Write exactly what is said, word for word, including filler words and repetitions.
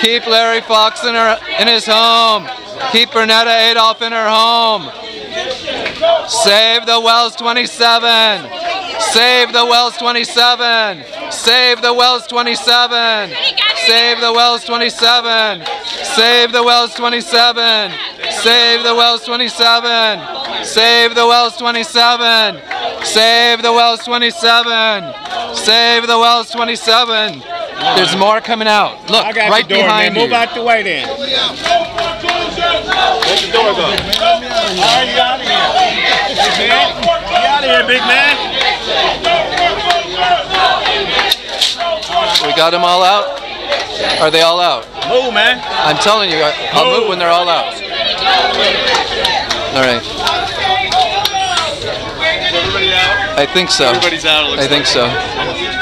Keep Larry Fox in her in his home. Keep Bernetta Adolph in her home. Save the Wells twenty-seven. Save the Wells twenty-seven. Save the Wells twenty-seven. Save the Wells twenty-seven. Save the Wells twenty-seven. Save the Wells twenty-seven. Save the Wells twenty-seven. Save the Wells twenty-seven. Save the Wells twenty-seven. There's more coming out. Look, I got right the door, behind man. you. Move out the way then. Let the door go. All right, you out of here. Big man. You out of here, big man. We got them all out? Are they all out? Move, man. I'm telling you, I'll move when they're all out. All right. Everybody out? I think so. Everybody's out. It looks I think like. so.